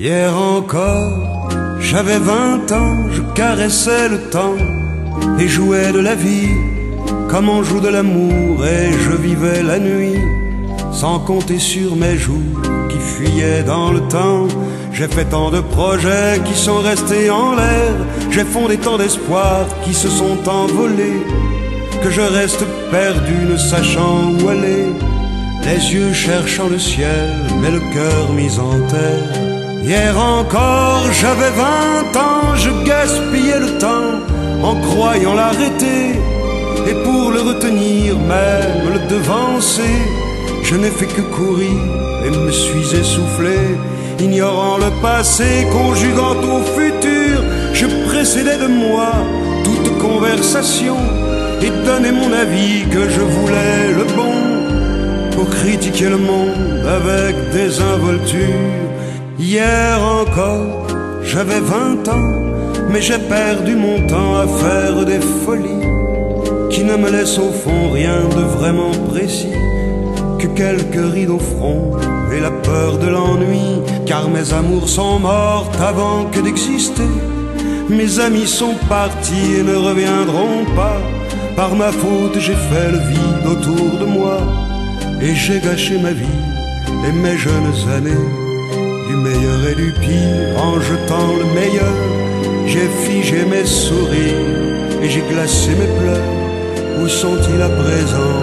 Hier encore, j'avais 20 ans, je caressais le temps et jouais de la vie comme on joue de l'amour, et je vivais la nuit sans compter sur mes jours qui fuyaient dans le temps. J'ai fait tant de projets qui sont restés en l'air, j'ai fondé tant d'espoirs qui se sont envolés, que je reste perdu ne sachant où aller, les yeux cherchant le ciel mais le cœur mis en terre. Hier encore j'avais 20 ans, je gaspillais le temps en croyant l'arrêter, et pour le retenir, même le devancer, je n'ai fait que courir et me suis essoufflé. Ignorant le passé, conjuguant au futur, je précédais de moi toute conversation et donnais mon avis que je voulais le bon, pour critiquer le monde avec désinvolture. Hier encore, j'avais 20 ans, mais j'ai perdu mon temps à faire des folies qui ne me laissent au fond rien de vraiment précis, que quelques rides au front et la peur de l'ennui. Car mes amours sont mortes avant que d'exister, mes amis sont partis et ne reviendront pas. Par ma faute j'ai fait le vide autour de moi, et j'ai gâché ma vie et mes jeunes années, du meilleur et du pire en jetant le meilleur. J'ai figé mes sourires et j'ai glacé mes pleurs. Où sont-ils à présent,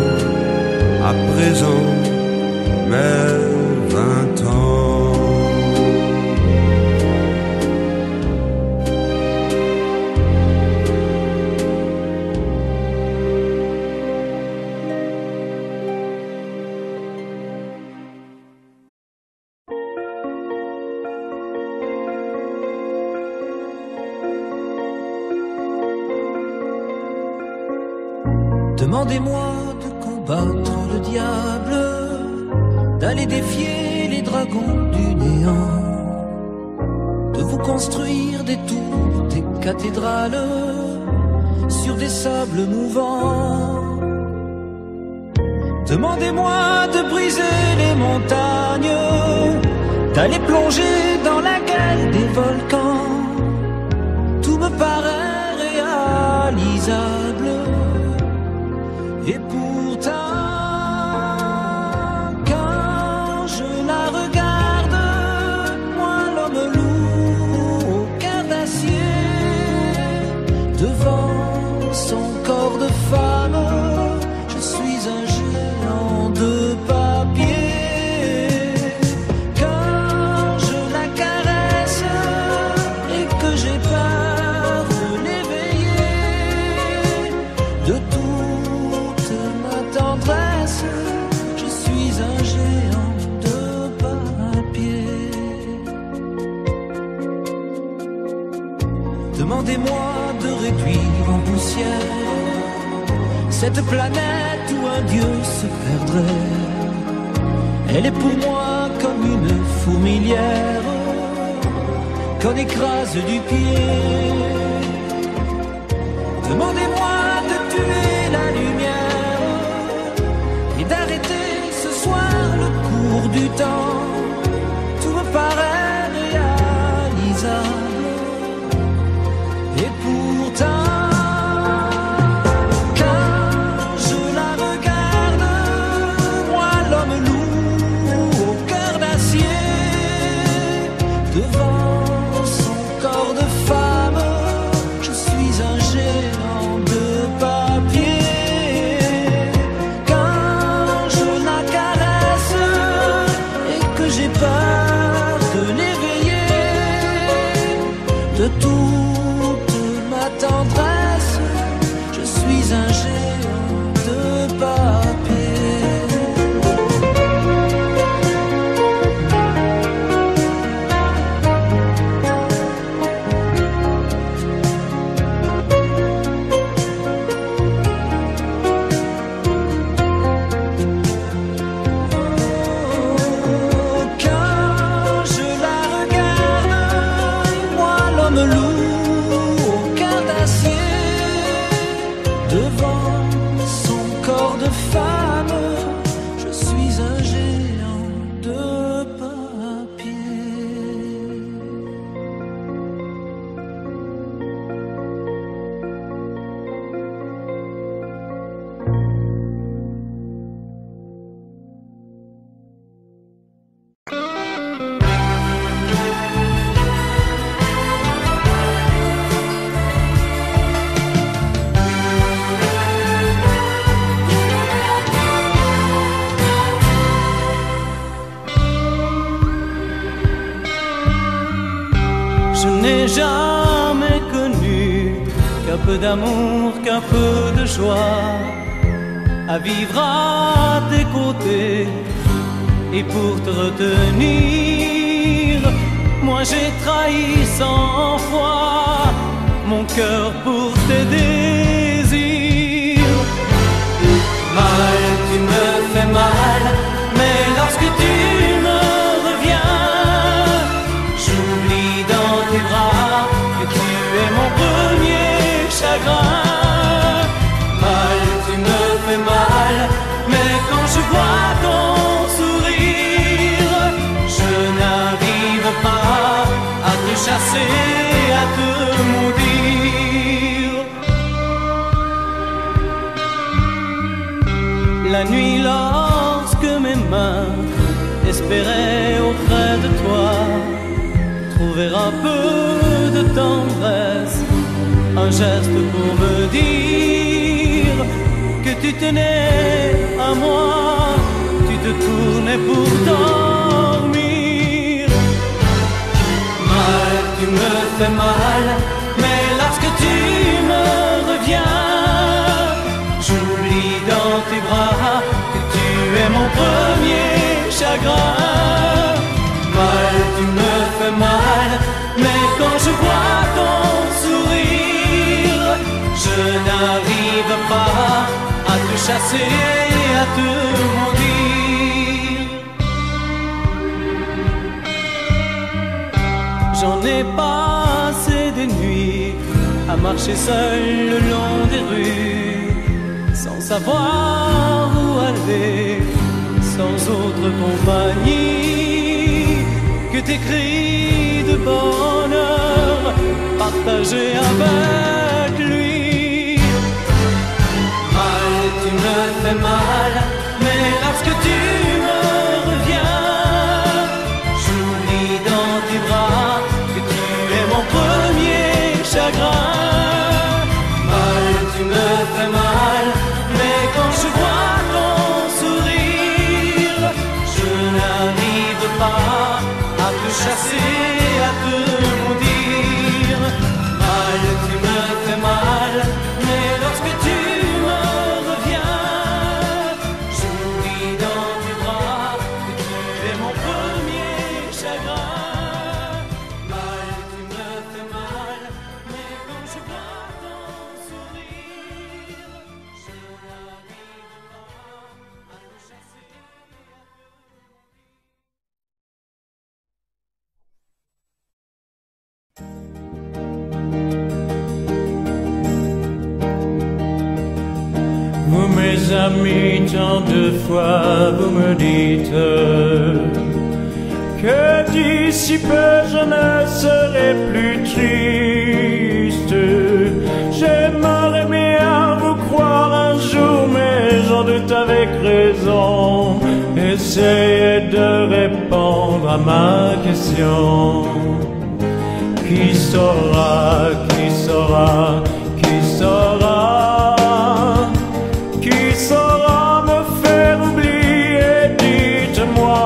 mes 20 ans? Demandez-moi de combattre le diable, d'aller défier les dragons du néant, de vous construire des tours, des cathédrales sur des sables mouvants. Demandez-moi de briser les montagnes, d'aller plonger dans la gueule des volcans. Tout me paraît réalisable. Et pourtant, quand je la regarde, moi l'homme lourd au cœur d'acier, devant son corps de femme, je suis un géant de papier. Quand je la caresse et que j'ai peur de l'éveiller, de tout tendresse, je suis un géant de papier. Demandez-moi de réduire en poussière cette planète où un dieu se perdrait. Elle est pour moi comme une fourmilière qu'on écrase du pied. Demandez-moi de tuer la lumière et d'arrêter ce soir le cours du temps. Tout me paraît réalisable. Et pourtant, quand je la regarde, moi l'homme lourd au cœur d'acier, devant son corps de femme, je suis un géant de papier. Je n'ai jamais connu qu'un peu d'amour, qu'un peu de joie, à vivre à tes côtés. Et pour te retenir, moi j'ai trahi 100 fois mon cœur pour tes désirs. Mal, tu me fais mal, mais lorsque tu me reviens, j'oublie dans tes bras que tu es mon premier chagrin. Mal, tu me fais mal, mais quand je vois ton sourire, je n'arrive pas à te chasser, à te maudire. La nuit, lorsque mes mains espéraient auprès de toi trouver un peu de tendresse, un geste pour me dire que tu tenais à moi, tu te tournais pour dormir. Mal, tu me fais mal, mais lorsque tu me reviens, j'oublie dans tes bras que tu es mon premier chagrin. Mal, tu me fais mal, mais quand je vois ton sourire, je n'arrive pas à te chasser, à te maudire. J'en ai passé des nuits à marcher seul le long des rues, sans savoir où aller, sans autre compagnie que tes cris de bonheur partagés avec lui. Mal, tu me fais mal, mais lorsque tu me reviens, j'oublie dans tes bras que tu es mon premier chagrin. Mal, tu me fais mal, mais quand je vois ton sourire, je n'arrive pas à te chasser, à te maudire. Mal, tu me fais mal, mais lorsque tu me reviens, j'oublie dans tes bras que tu es mon premier chagrin. Mal, tu me fais mal, mais quand je vois ton sourire, je n'arrive pas à te chasser. Vous mes amis, tant de fois vous me dites que d'ici peu je ne serai plus triste. J'aimerais bien vous croire un jour, mais j'en doute avec raison. Essayez de répondre à ma question. Qui saura, qui saura, qui saura? Qui saura me faire oublier, dites-moi.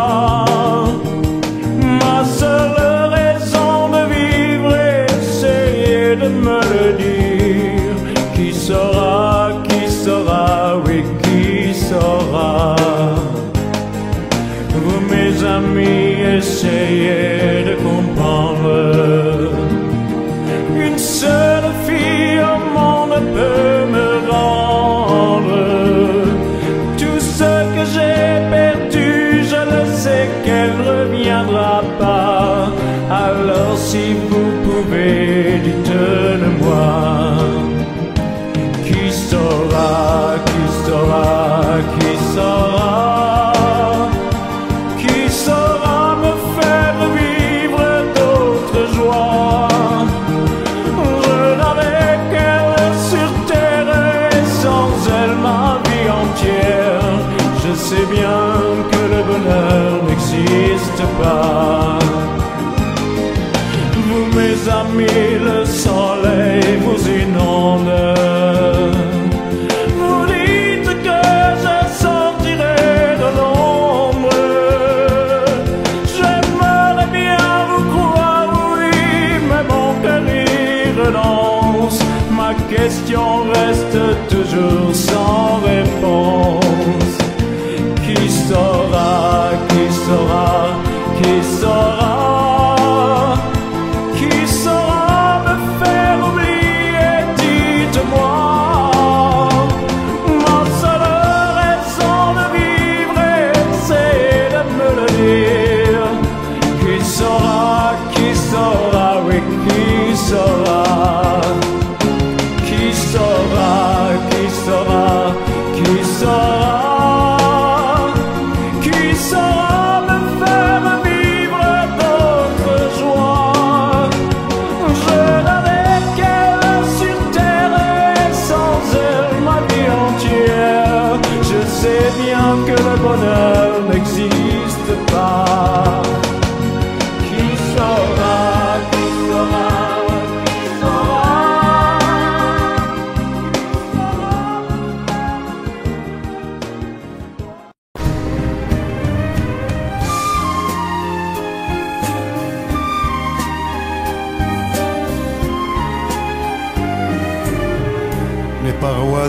Ma seule raison de vivre, essayez de me le dire. Qui saura, oui, qui saura? Vous mes amis, essayez de comprendre. Une seule fille au monde peut me rendre tout ce que j'ai perdu. Je le sais qu'elle ne reviendra pas. Alors si vous pouvez, dites-le-moi. Qui saura, qui saura, qui saura? Qui saura me faire vivre d'autres joies? Je n'avais qu'elle sur terre et sans elle ma vie entière. Je sais bien que le bonheur n'existe pas. Vous mes amis, le soleil vous inonde. Vous dites que je sortirai de l'ombre. J'aimerais bien vous croire, oui, mais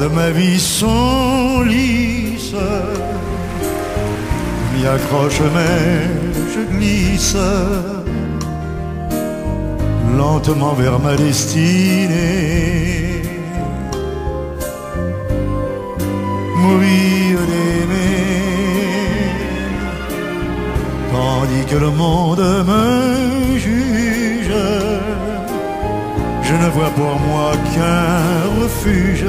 de ma vie sont lisses. Je m'y accroche mais je glisse lentement vers ma destinée. Mourir d'aimer, tandis que le monde me juge. Je ne vois pour moi qu'un refuge,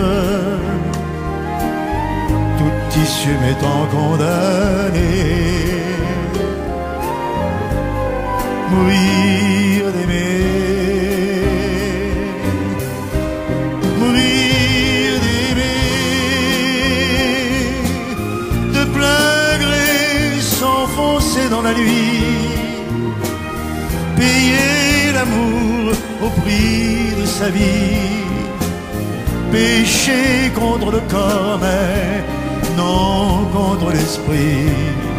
toute issue m'étant condamnée. Mourir d'aimer, mourir d'aimer, de plein gré s'enfoncer dans la nuit, payer l'amour au prix de sa vie, pécher contre le corps mais non contre l'esprit.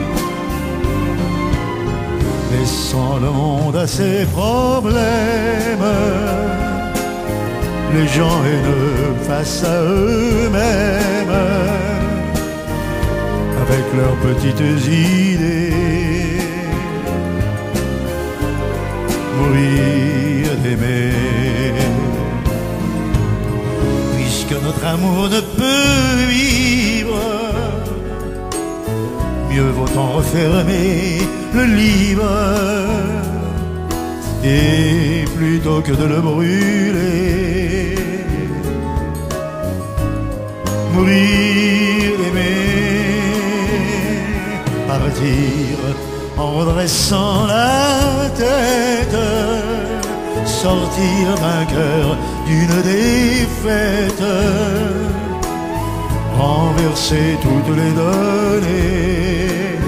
Laissant le monde à ses problèmes, les gens haineux face à eux-mêmes, avec leurs petites idées. Mourir d'aimer, puisque notre amour ne peut vivre, mieux vaut en refermer le livre, et plutôt que de le brûler, mourir d'aimer, partir en redressant la tête, sortir vainqueur d'une défaite, renverser toutes les données.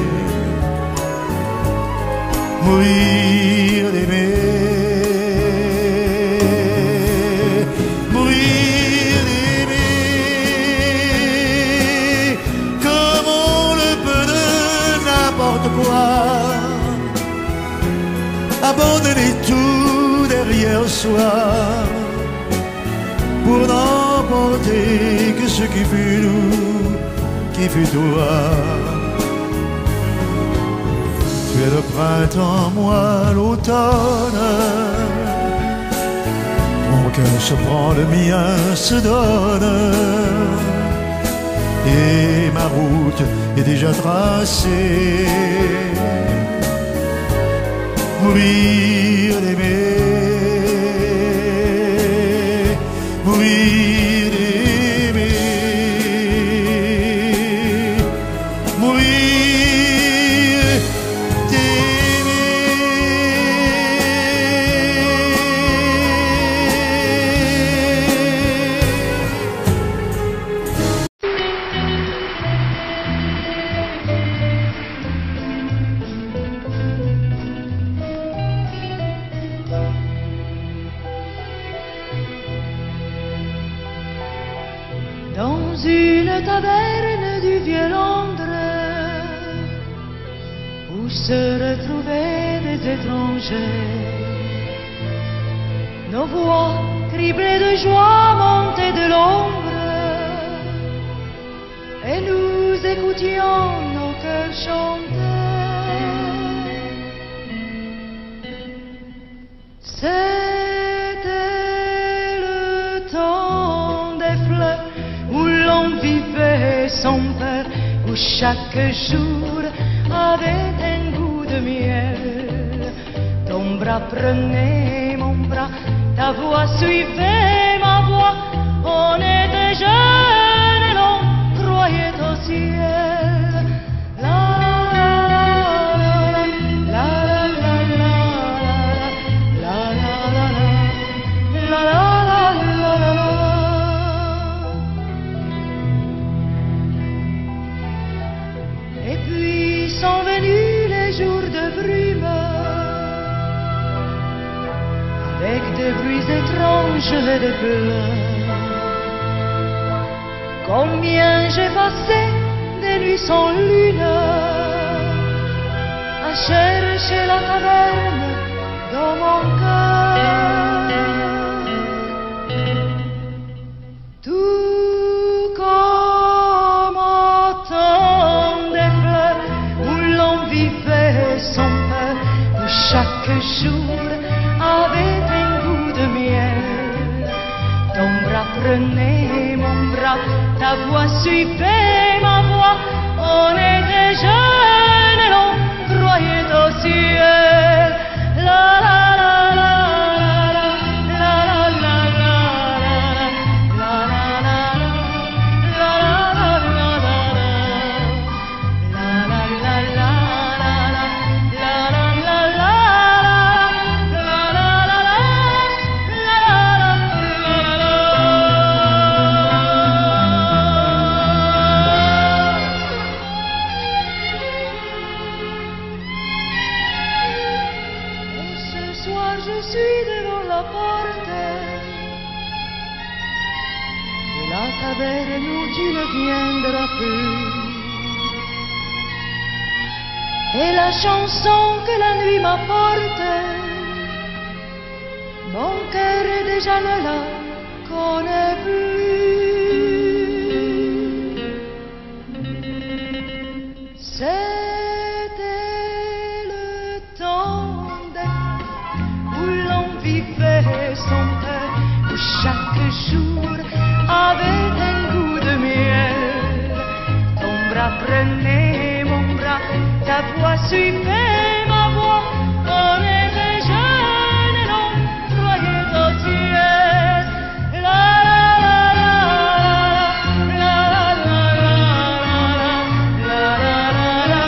Mourir d'aimer, mourir d'aimer, comme on le peut de n'importe quoi, abandonner tout derrière soi, pour n'emporter que ce qui fut nous, qui fut toi. Tu es le printemps, moi l'automne. Mon cœur se prend, le mien se donne, et ma route est déjà tracée. Mourir d'aimer, mourir d'aimer, mourir. Dans une taverne du vieux Londres, où se retrouvaient des étrangers, nos voix criblées de joie montaient de l'ombre, et nous écoutions nos cœurs chanter. C'était le temps des fleurs, où l'on vivait son père, où chaque jour avait un goût de miel. Ton bras prenait mon bras, ta voix suivait ma voix, on était jeunes et l'on croyait au ciel. La la la la la la la la la la la la la. Et puis sont venus les jours de brume, avec des bruits étranges et des pleurs. Combien j'ai passé des nuits sans lune à chercher la taverne dans mon cœur. Tout chaque jour avait un goût de miel. Ton bras prenait mon bras, ta voix suivait ma voix. On était jeunes et l'on croyait au ciel. La la la la la la la la la la la je suis devant la porte de la taverne où tu ne viendras plus. Et la chanson que la nuit m'apporte, mon cœur déjà ne la connaît plus. C'était le temps où l'on vivait son cœur, où chaque jour avait un goût de miel. Ton bras prenait mon bras, ta voix suivait ma voix. On était jeunes et l'on croyait au ciel. La la la la la la la la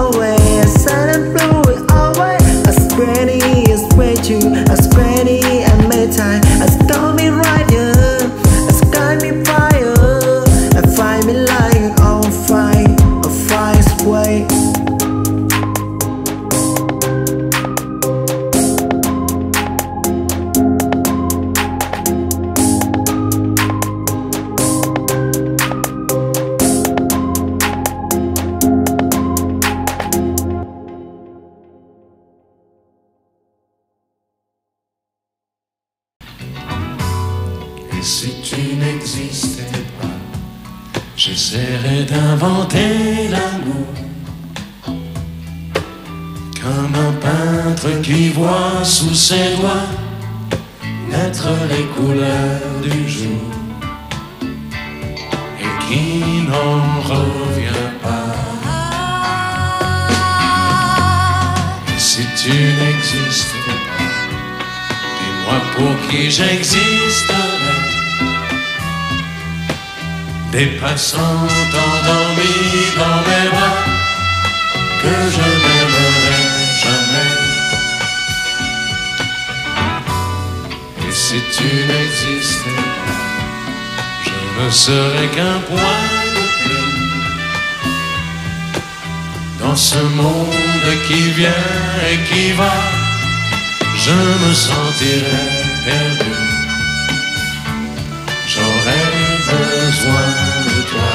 As granny Et si tu n'existais pas, j'essaierais d'inventer l'amour, comme un peintre qui voit sous ses doigts naître les couleurs du jour et qui n'en revient pas. Et si tu n'existais pas, dis-moi pour qui j'existerais. Des passants endormis dans mes bras que je n'aimerai jamais. Et si tu n'existais pas, je ne serais qu'un point de plus dans ce monde qui vient et qui va. Je me sentirais perdu. J'aurais besoin de toi.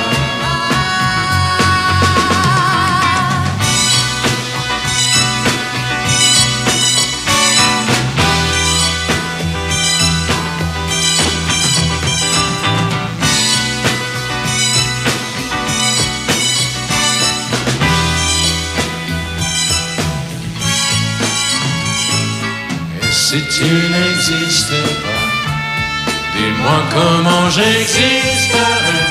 Et si tu n'existais pas, dis-moi comment j'existerais.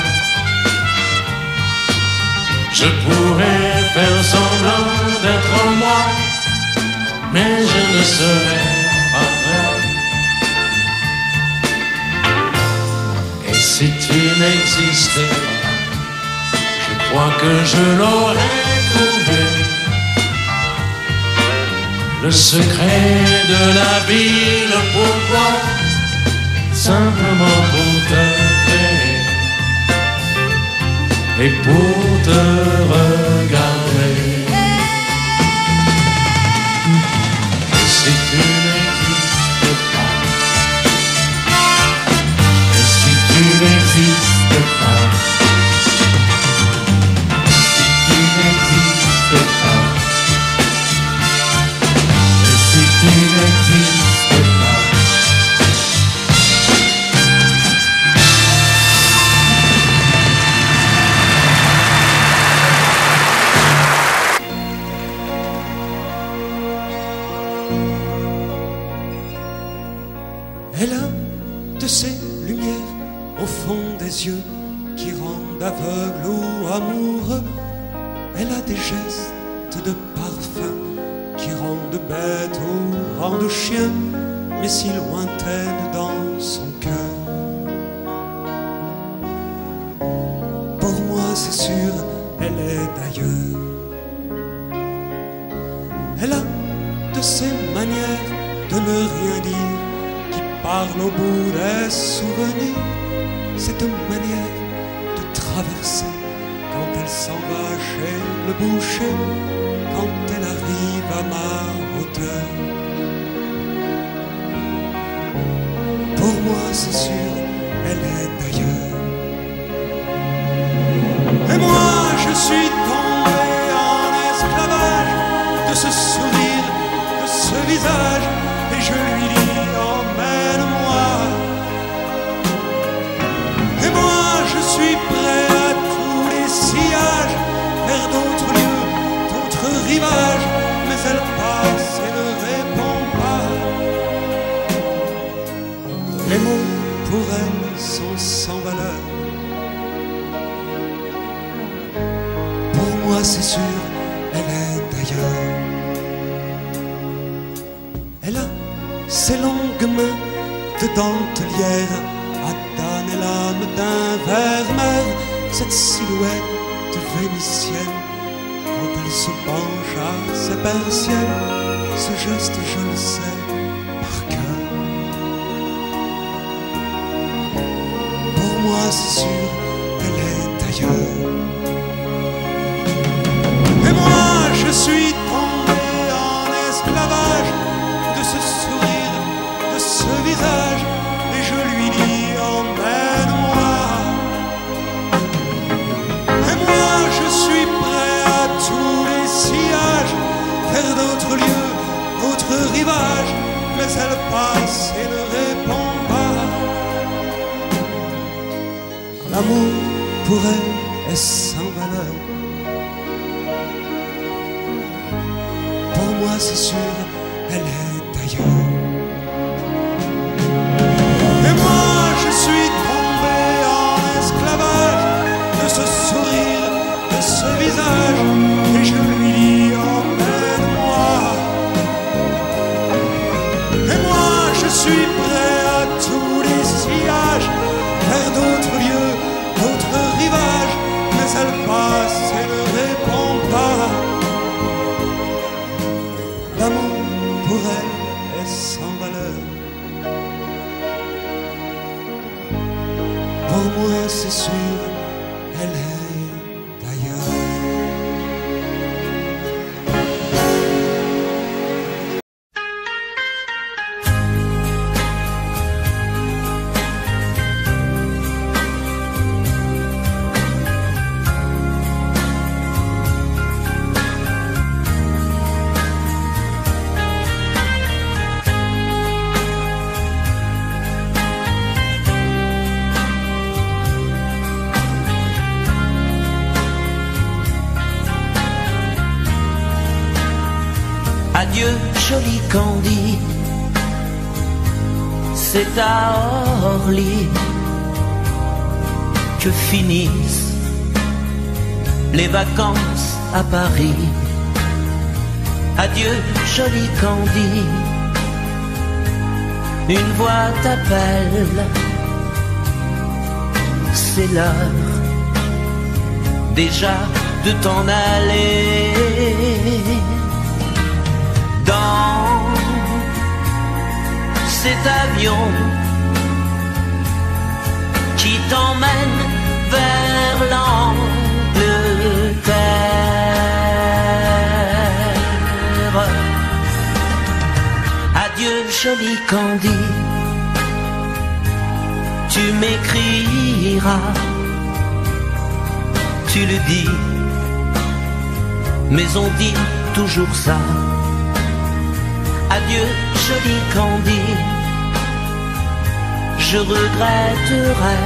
Je pourrais faire semblant d'être moi, mais je ne serais pas vrai. Et si tu n'existais pas, je crois que je l'aurais trouvé. Le secret de la vie, le pourquoi, simplement pour te créer et pour te regarder. Et si tu n'existes pas, et si tu n'existes pas, si tu n'existes pas, et si tu n'existes pas. Elle a de ces lumières au fond des yeux qui rendent aveugle ou amoureux. Elle a des gestes de parfum qui rendent bête ou rendent chien, mais si lointaine dans son cœur. Pour moi c'est sûr, elle est d'ailleurs. Elle a de ces manières de ne rien dire qui parle au bout des souvenirs, cette manière de traverser quand elle s'en va chez le boucher, quand elle arrive à ma hauteur. Pour moi c'est sûr, elle est d'ailleurs. Et moi je suis tombé en esclavage de ce sourire, de ce visage, et je lui dis emmène-moi. Et moi je suis prêt à tous les sillages, vers d'autres lieux, d'autres rivages, mais elle passe et ne répond pas. Les mots pour elle sont sans valeur. Pour moi c'est sûr, elle est d'ailleurs. Elle a ses longues mains de dentelière à damner l'âme d'un vermeer, cette silhouette vénitienne quand elle se penche à ses persiennes, ce geste je le sais par cœur. Pour moi c'est sûr, elle est d'ailleurs. Et moi je suis tombé en esclavage de ce sourire, de ce visage, et je lui dis emmène-moi. Et moi je suis prêt à tous les sillages, vers d'autres lieux, d'autres rivages, mais elle passe et ne répond pas. pour elle est sans valeur. Pour moi c'est sûr, elle est ailleurs. Et moi je suis tombé en esclavage de ce sourire, de ce visage, et je lui dis emmène-moi. Et moi je suis prêt à tous les sillages, vers d'autres lieux, d'autres rivages, mais elle passe et ne répond pas. L'amour pour elle est sans valeur. Pour moi c'est sûr, elle est ailleurs. Adieu, joli Candy, c'est à Orly que finissent les vacances à Paris. Adieu, joli Candy, une voix t'appelle, c'est l'heure déjà de t'en aller. Dans cet avion qui t'emmène vers l'Angleterre. Adieu, joli Candy, tu m'écriras, tu le dis, mais on dit toujours ça. Adieu, joli Candy, je regretterai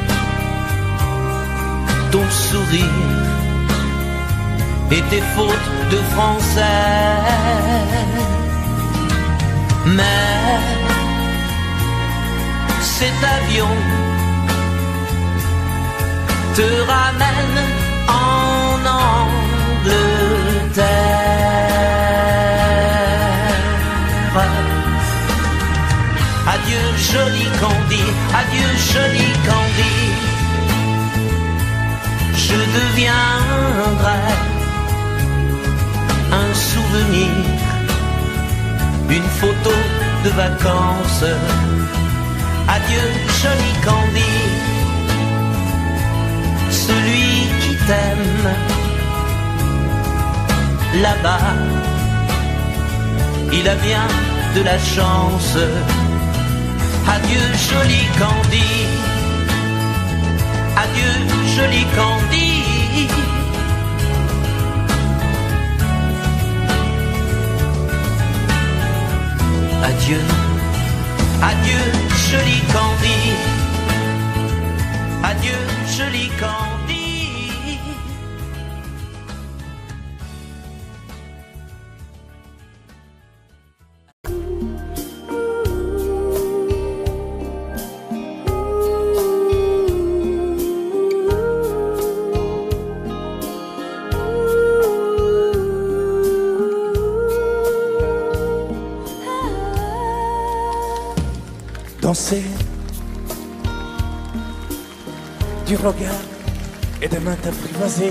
ton sourire et tes fautes de français. Mais cet avion te ramène en Angleterre. Adieu, joli Candy, adieu, joli Candy, je deviendrai un souvenir, une photo de vacances. Adieu, joli Candy, celui qui t'aime là-bas, il a bien de la chance. Adieu, joli Candy, adieu, joli Candy. Adieu, adieu, joli Candy, adieu, joli Candy. Danser du regard et des mains apprivoisées,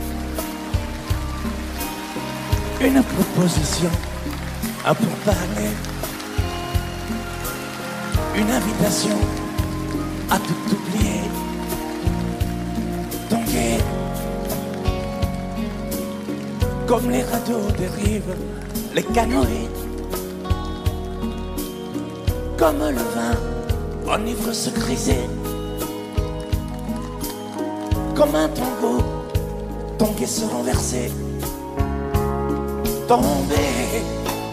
une proposition à pourparler, une invitation à tout oublier, tanguer comme les radeaux dérivent les canoës, comme le vin enivre se griser, comme un tango, tanguer se renverser, tomber,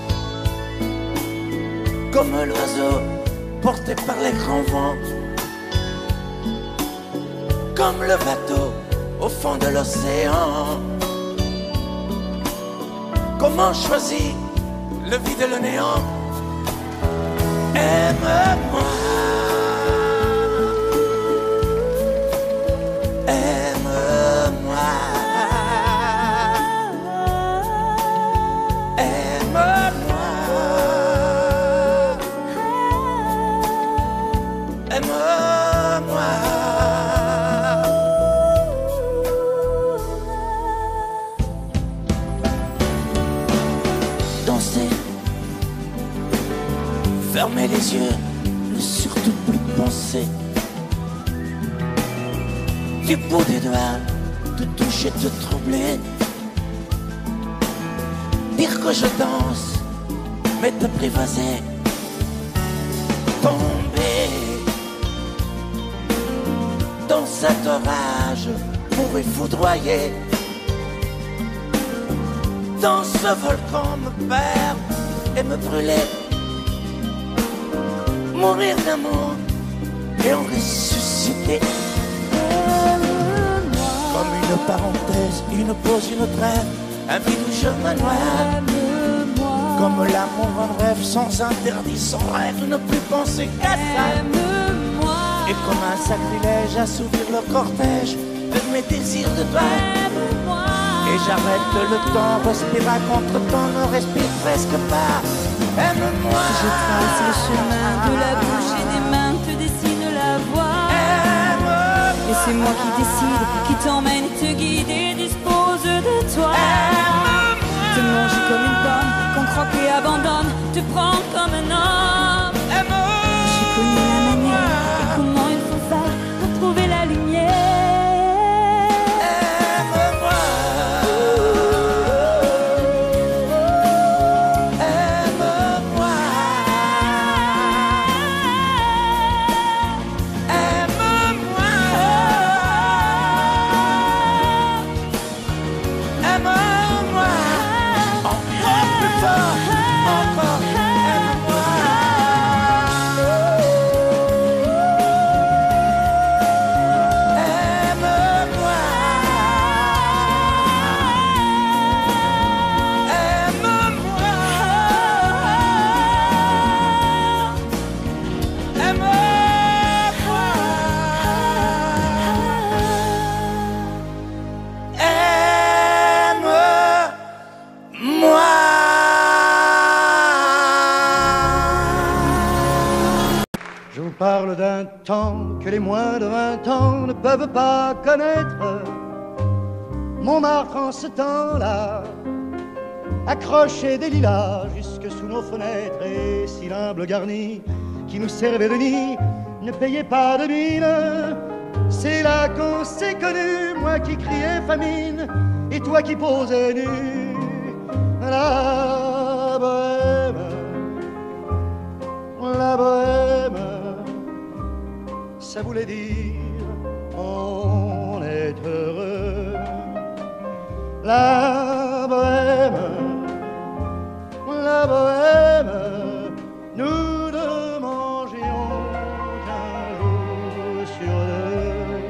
comme l'oiseau porté par les grands vents, comme le bateau au fond de l'océan. Comment choisir le vide et le néant? Aime-moi, aime-moi, aime-moi, aime-moi. Danser, fermer les yeux, ne surtout plus penser. Du bout des doigts, te toucher, te troubler. Dire que je danse, mais te prévaser. Tomber dans cet orage pour y foudroyer. Dans ce volcan me perdre et me brûler. Mourir d'amour et en ressusciter. Comme une parenthèse, une pause, une trêve, un vide où je me noie. Comme l'amour en rêve, sans interdit, sans règle, ne plus penser qu'à ça. Et comme un sacrilège, assouvir le cortège de mes désirs de toi. Et j'arrête le temps, respire à contre-temps, ne respire presque pas. Aime-moi. Je trace le chemin de la bouche et des mains, te dessine la voie. Et c'est moi qui décide, qui t'emmène, te guide et dispose de toi. Te manger comme une pomme, qu'on croque et abandonne, te prends comme un homme. J'ai connu la manière et comment il faut faire pour trouver la lumière. Je vous parle d'un temps que les moins de 20 ans ne peuvent pas connaître. Montmartre en ce temps-là accrochait des lilas jusque sous nos fenêtres, et si l'humble garni qui nous servait de nid ne payait pas de mine. C'est là qu'on s'est connus, moi qui criais famine et toi qui posais nu. La bohème, la bohème, ça voulait dire on est heureux. La bohème, nous ne mangions qu'un jour sur deux.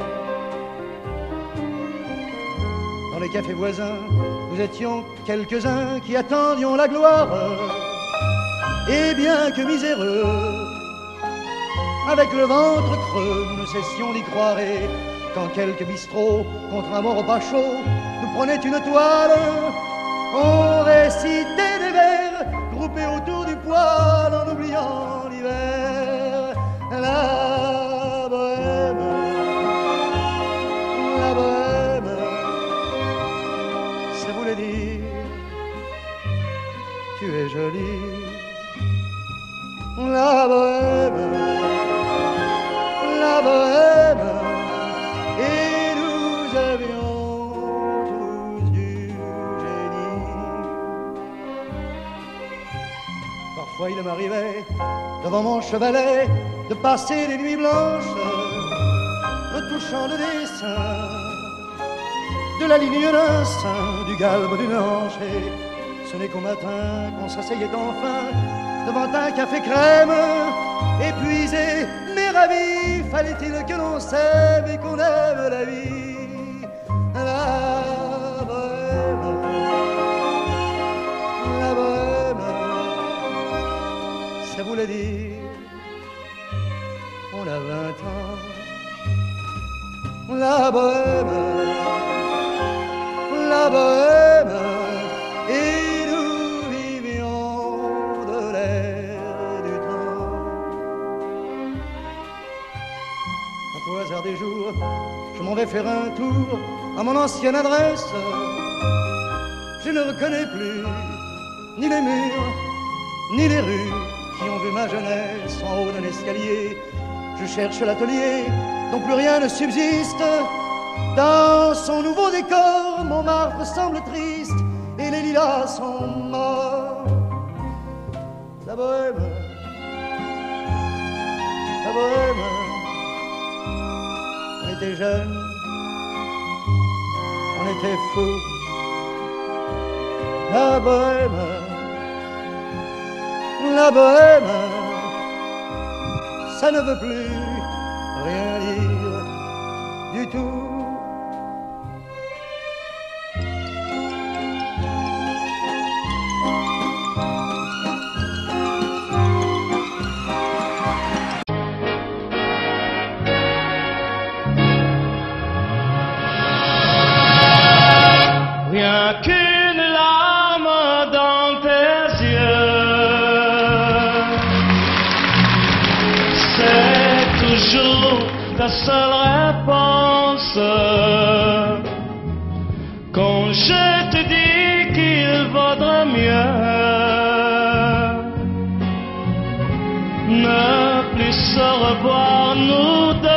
Dans les cafés voisins, nous étions quelques-uns qui attendions la gloire. Et bien que miséreux, avec le ventre creux, nous ne cessions d'y croire. Et quand quelques bistrots, contre un bon repas chaud, nous prenaient une toile, on récitait des vers groupés autour du poêle en oubliant l'hiver. La bohème, ça voulait dire tu es jolie. La bohème, et nous avions tous du génie. Parfois il m'arrivait, devant mon chevalet, de passer des nuits blanches, retouchant le dessin de la ligne d'un sein, du galbe d'une hanche. Et ce n'est qu'au matin qu'on s'asseyait enfin devant un café crème, épuisé mais la vie, fallait-il que l'on s'aime et qu'on aime la vie. La bohème, la bohème, ça voulait dire on a 20 ans. La bohème, la bohème, et nous vivions de l'air du temps. Quant au hasard des jours, je m'en vais faire un tour à mon ancienne adresse. Je ne reconnais plus ni les murs, ni les rues qui ont vu ma jeunesse en haut d'un escalier. Je cherche l'atelier dont plus rien ne subsiste. Dans son nouveau décor, Montmartre semble triste et les lilas sont morts. La bohème, la bohème, on était jeunes, on était fous. La bohème, la bohème, ça ne veut plus rien dire du tout. Rien qu'une larme dans tes yeux, c'est toujours ta seule réponse. Quand je te dis qu'il vaudrait mieux ne plus se revoir nous deux.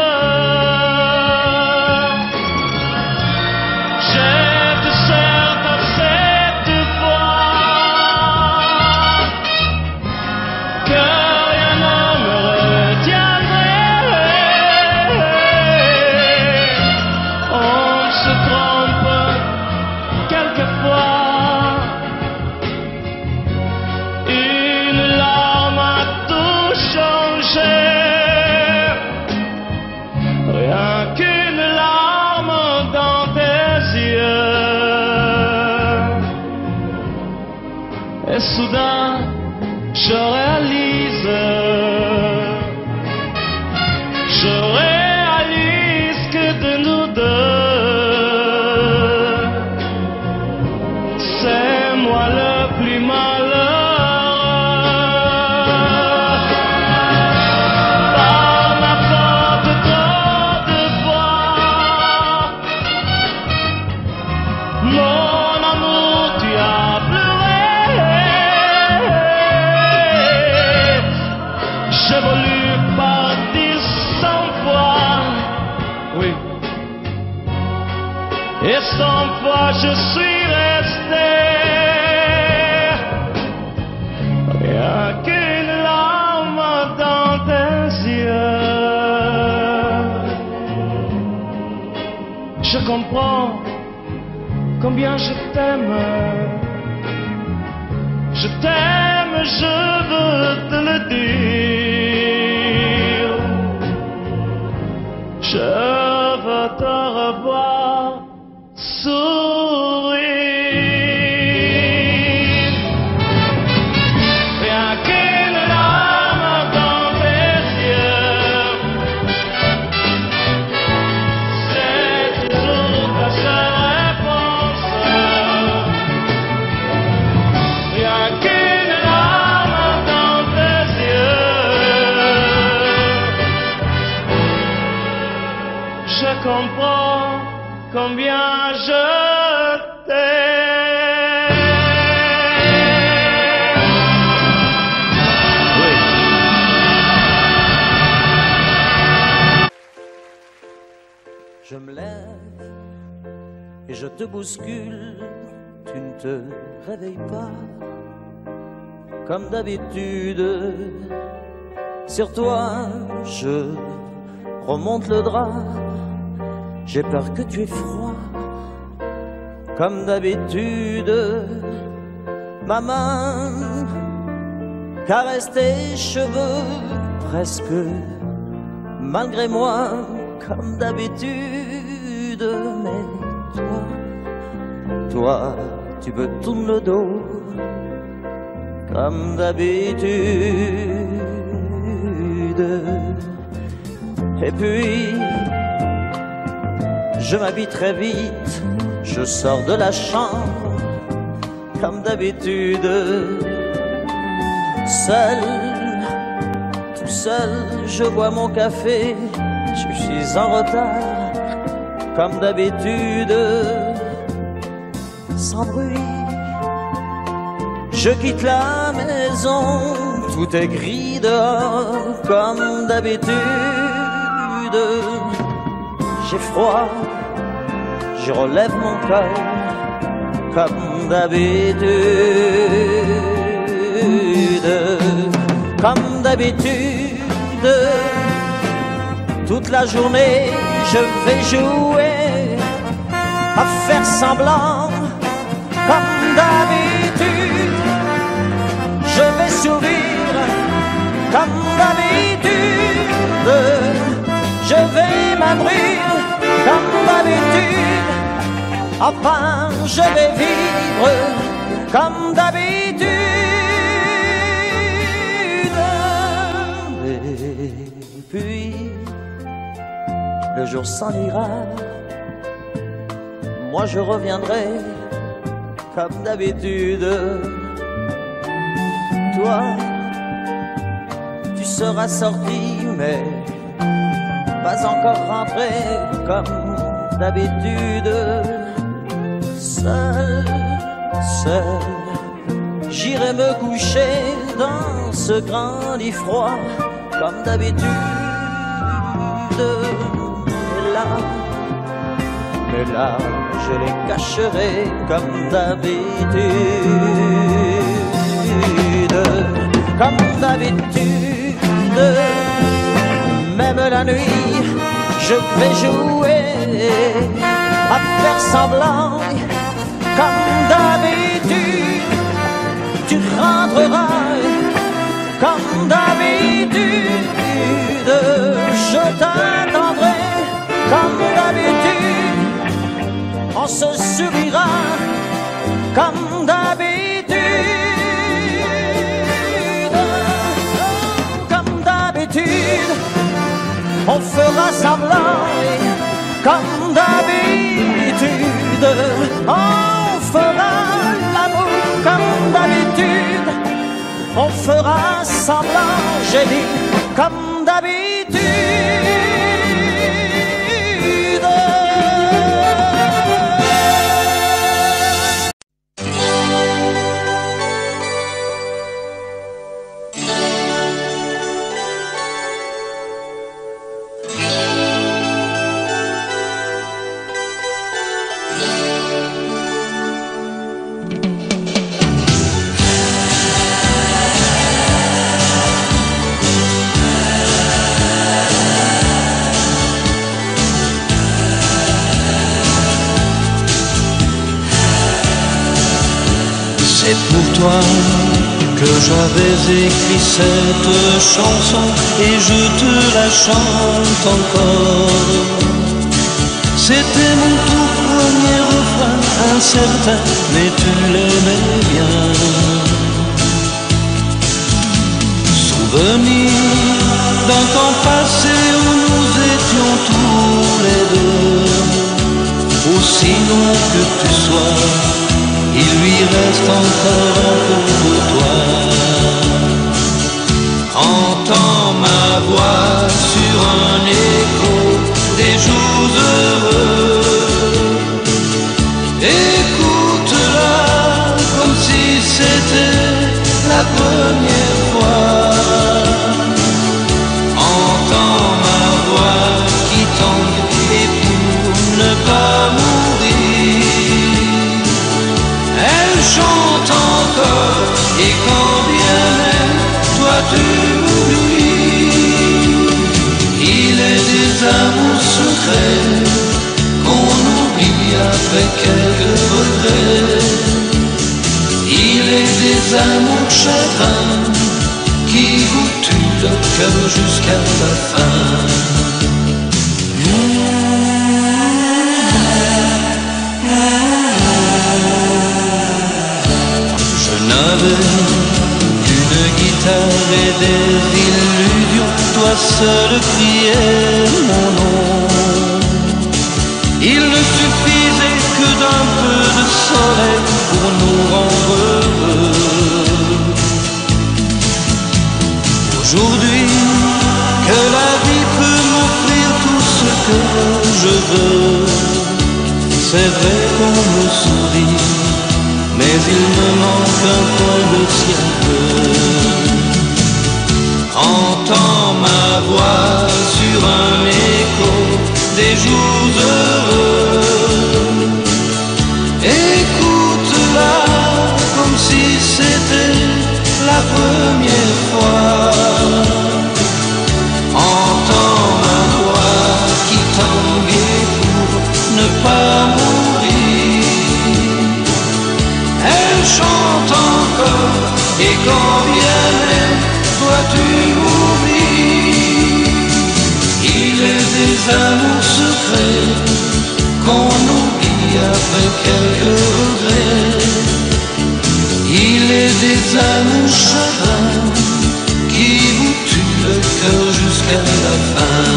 Et soudain, je réalise que de nous deux, c'est moi le plus malheureux. Par ma faute, trop de fois, mon amour, tu as pleuré. J'ai voulu partir 100 fois, oui, et 100 fois je suis resté. Rien qu'une larme dans tes yeux. Je comprends combien je t'aime. Je t'aime, je veux te le dire. Je veux te revoir sourire. Rien qu'une larme dans tes yeux, c'est toujours ta seule réponse. Rien qu'une larme dans tes yeux. Je comprends combien je t'aime. Oui. Je me lève et je te bouscule, tu ne te réveilles pas. Comme d'habitude, sur toi, je remonte le drap. J'ai peur que tu aies froid. Comme d'habitude, ma main caresse tes cheveux, presque malgré moi, comme d'habitude. Mais toi, tu me tournes le dos, comme d'habitude. Et puis, je m'habille très vite, je sors de la chambre, comme d'habitude. Seul, tout seul, je bois mon café, je suis en retard, comme d'habitude. Sans bruit, je quitte la maison, tout est gris dehors, comme d'habitude. J'ai froid, je relève mon cœur, comme d'habitude. Comme d'habitude, toute la journée je vais jouer à faire semblant. Comme d'habitude, je vais sourire. Comme d'habitude, je vais m'abrir. Comme d'habitude, enfin je vais vivre. Comme d'habitude. Et puis, le jour s'en ira, moi je reviendrai comme d'habitude. Toi, tu seras sorti, mais pas encore rentré comme d'habitude. Seul, j'irai me coucher dans ce grand lit froid comme d'habitude. Mais là, je les cacherai comme d'habitude. Comme d'habitude, même la nuit, je vais jouer à faire semblant. Comme d'habitude, tu rentreras. Comme d'habitude, je t'attendrai. Comme d'habitude, on se sourira. Comme d'habitude, comme d'habitude, on fera semblant. Comme d'habitude, on fera l'amour. Comme d'habitude, on fera semblant. J'ai dit comme d'habitude. C'est pour toi que j'avais écrit cette chanson et je te la chante encore. C'était mon tout premier refrain, incertain, mais tu l'aimais bien. Souvenir d'un temps passé où nous étions tous les deux, aussi long que tu sois, il lui reste encore un peu de toi. Entends ma voix sur un écho des jours heureux. Écoute-la comme si c'était la première fois. Entends ma voix qui tangue et pour ne pas mourir, elle chante encore et quand seul criait mon nom. Il ne suffisait que d'un peu de soleil pour nous rendre heureux. Aujourd'hui, que la vie peut m'offrir tout ce que je veux, c'est vrai qu'on me sourit, mais il me manque un peu de ciel bleu. Entends ma voix sur un écho des jours heureux. Écoute-la comme si c'était la première fois. Entends ma voix qui tanguait pour ne pas mourir. Elle chante encore et quand bien même toi tu m'oublies. Il est des amours secrets qu'on oublie après quelques regrets. Il est des amours chagrins qui vous tuent le cœur jusqu'à la fin.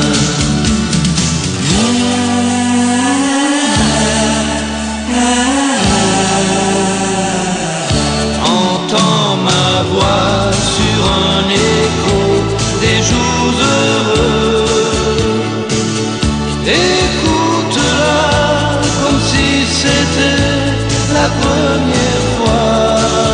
Entends ma voix sur un écho des jours heureux. Écoute-la comme si c'était la première fois.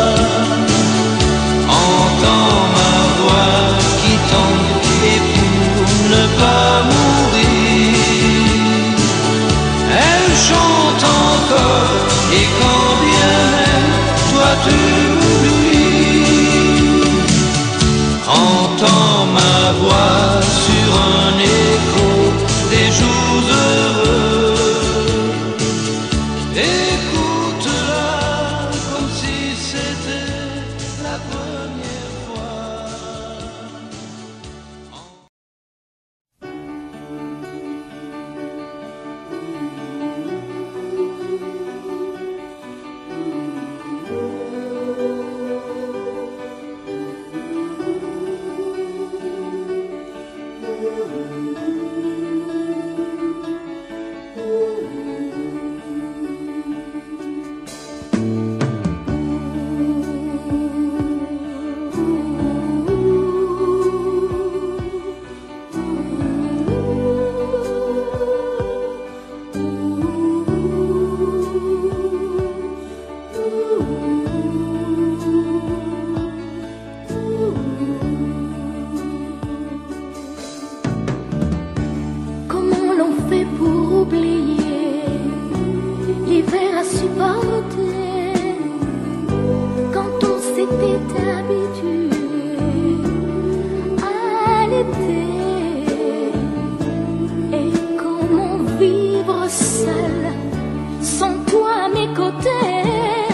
Entends ma voix qui tangue et pour ne pas mourir. Elle chante encore et quand bien même toi tu m'oublies. Entends ma voix sur un écho des jours heureux. Écoute-la comme si c'était la première fois. Comment l'on fait pour oublier l'hiver à supporter quand on s'était habitué à l'été? Et comment vivre seul sans toi à mes côtés?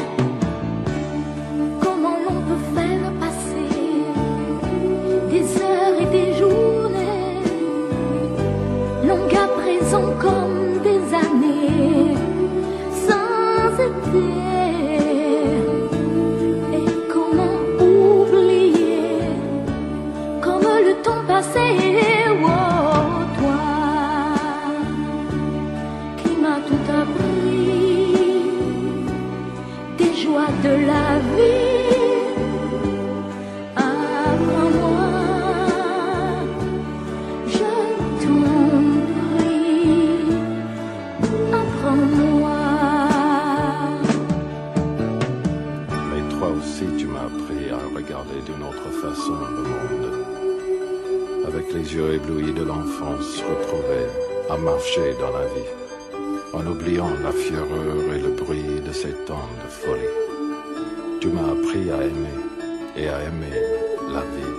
Comment l'on peut faire passer des heures et des journées longues à présent comme des années sans été? Et comment oublier comme le temps passé? Oh, toi qui m'as tout appris des joies de la vie. Apprends-moi, je t'en prie, apprends-moi. Mais toi aussi tu m'as appris à regarder d'une autre façon le monde, avec les yeux éblouis de l'enfance retrouvée, à marcher dans la vie, en oubliant la fureur et le bruit de ces temps de folie. Tu m'as appris à aimer et à aimer la vie.